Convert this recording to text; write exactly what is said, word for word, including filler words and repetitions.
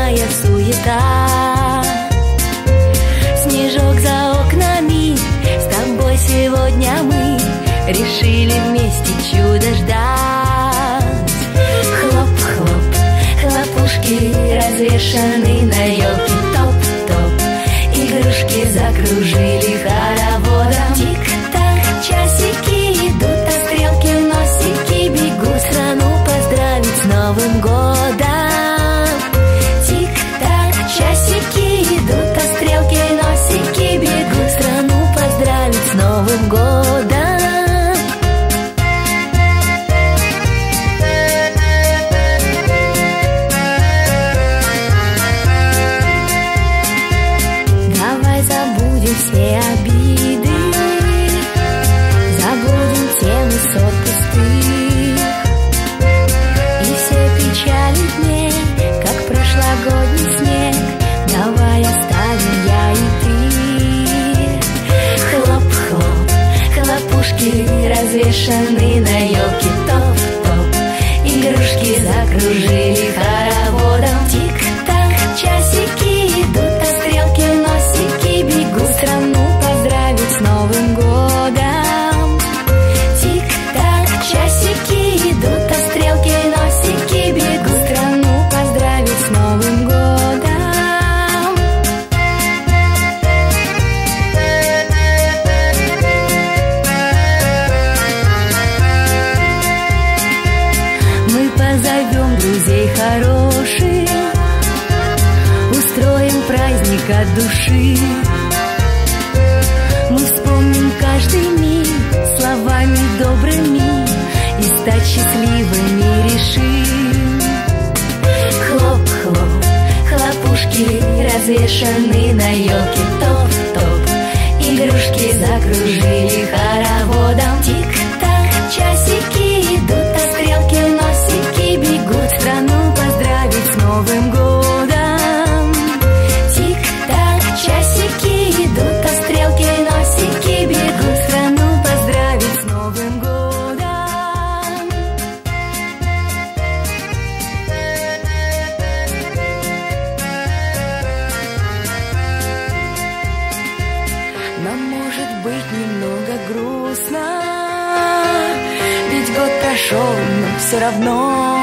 ночная суета. Снежок за окнами, с тобой сегодня мы решили вместе чудо ждать. Хлоп-хлоп, хлопушки развешаны на елке. Топ-топ, игрушки закружили хороводом. Тик-так, часики идут, а стрелки в носики бегут. Страну поздравить с Новым годом. Тик-так, часики идут, а стрелки в носики бегут. Страну поздравить с Новым годом. Все обиды, забудем темы сот пустых, и все печали дней, как прошлогодний снег, давай оставим я и ты. Хлоп-хлоп, хлопушки развешаны на елке. Топ-топ, игрушки закружили хороводом. Тик-так, часики идут, а стрелки в носики бегут. Страну поздравить с Новым годом. Тик-так, часики идут, а стрелки в носики бегут. Страну поздравить с Новым годом. Мы позовем друзей хороших, устроим праздник от души. Мы вспомним каждый миг словами добрыми и стать счастливыми решим. Хлоп-хлоп, хлопушки развешаны на елке. Топ-топ, игрушки закружили хороводом. Тик-так, часики идут, а стрелки в носики бегут. Страну поздравить с Новым годом. Тик-так, часики идут, а стрелки в носики бегут. Страну поздравить с Новым годом. Нам может быть немного грустно, ведь год прошел, но все равно